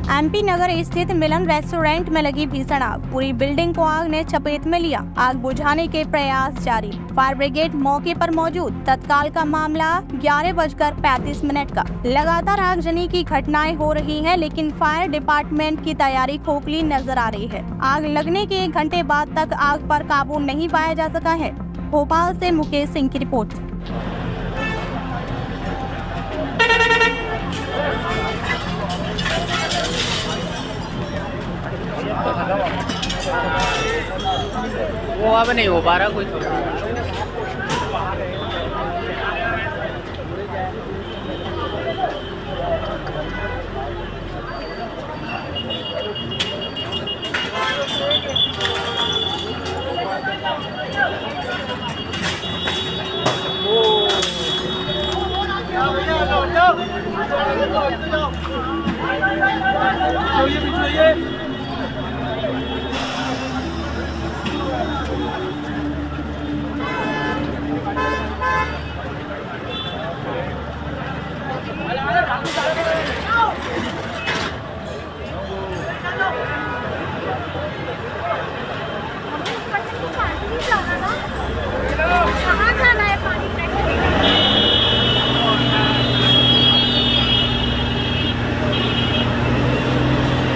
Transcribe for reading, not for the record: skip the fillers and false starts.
MP नगर स्थित मिलन restaurant में लगी भीषण आग, पूरी बिल्डिंग को आग ने चपेट में लिया। आग बुझाने के प्रयास जारी, फायर ब्रिगेड मौके पर मौजूद। तत्काल का मामला 11:35 का। लगातार आगजनी की घटनाएं हो रही हैं, लेकिन फायर डिपार्टमेंट की तैयारी खोखली नजर आ रही है। आग लगने के 1 घंटे बाद तक आग पर काबू नहीं पाया जा सका है। भोपाल से मुकेश सिंह की रिपोर्ट। वो अब नहीं हो पा रहा कुछ। ये